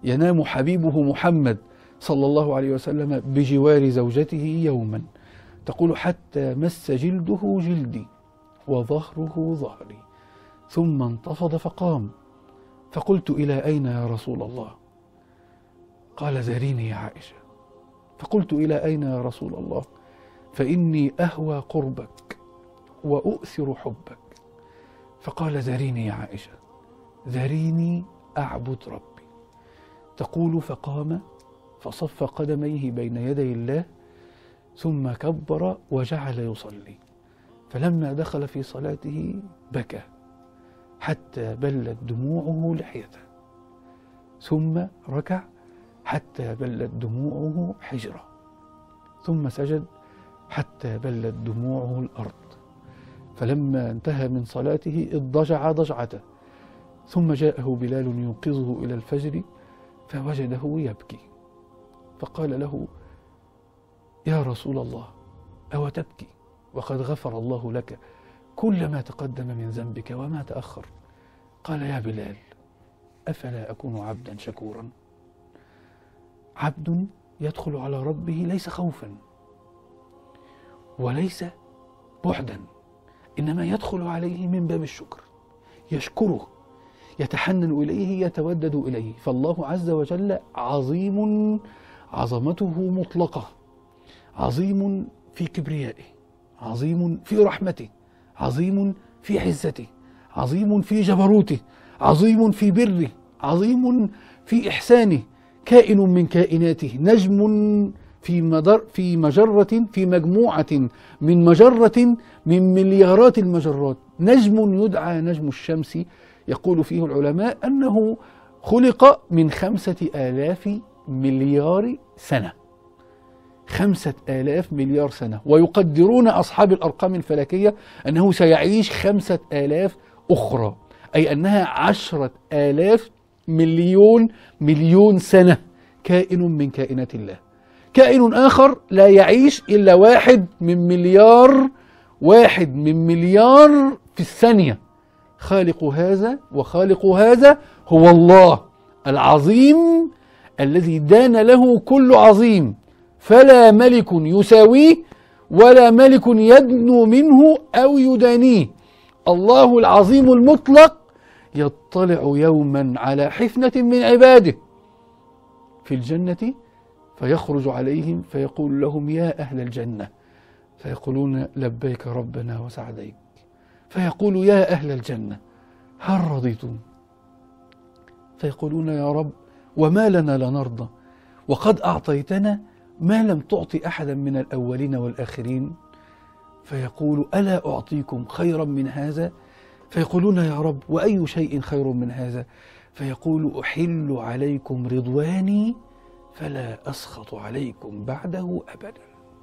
ينام حبيبه محمد صلى الله عليه وسلم بجوار زوجته يوما، تقول: حتى مس جلده جلدي وظهره ظهري، ثم انتفض فقام، فقلت: إلى أين يا رسول الله؟ قال: ذريني يا عائشة. فقلت: إلى أين يا رسول الله؟ فإني أهوى قربك وأؤثر حبك. فقال: ذريني يا عائشة، ذريني أعبد ربي. تقول: فقام فصف قدميه بين يدي الله، ثم كبر وجعل يصلي، فلما دخل في صلاته بكى حتى بلت دموعه لحيته، ثم ركع حتى بلت دموعه حجره، ثم سجد حتى بلت دموعه الأرض، فلما انتهى من صلاته اضطجع ضجعته، ثم جاءه بلال ينقذه إلى الفجر فوجده يبكي، فقال له: يا رسول الله، أو تبكي وقد غفر الله لك كل ما تقدم من ذنبك وما تأخر؟ قال: يا بلال، أفلا أكون عبدا شكورا؟ عبد يدخل على ربه ليس خوفا وليس بعدا، إنما يدخل عليه من باب الشكر، يشكره، يتحنن إليه، يتودد إليه. فالله عز وجل عظيم، عظمته مطلقة، عظيم في كبريائه، عظيم في رحمته، عظيم في عزته، عظيم في جبروته، عظيم في بره، عظيم في إحسانه، كائن من كائناته، نجم في مجرة، في مجموعة من مجرة من مليارات المجرات، نجم يدعى نجم الشمس. يقول فيه العلماء أنه خلق من 5000 مليار سنة، 5000 مليار سنة، ويقدرون أصحاب الأرقام الفلكية أنه سيعيش 5000 أخرى، أي أنها 10,000 مليون سنة، كائن من كائنات الله. كائن آخر لا يعيش إلا 1 من مليار في الثانية. خالق هذا وخالق هذا هو الله العظيم الذي دان له كل عظيم، فلا ملك يساويه ولا ملك يدنو منه أو يدانيه. الله العظيم المطلق يطلع يوما على حفنة من عباده في الجنة، فيخرج عليهم فيقول لهم: يا أهل الجنة، فيقولون: لبيك ربنا وسعديك. فيقول: يا أهل الجنة، هل رضيتم؟ فيقولون: يا رب، وما لنا لنرضى، وقد أعطيتنا ما لم تعط أحدا من الأولين والآخرين. فيقول: ألا أعطيكم خيرا من هذا؟ فيقولون: يا رب، وأي شيء خير من هذا؟ فيقول: أحل عليكم رضواني فلا أسخط عليكم بعده أبدا.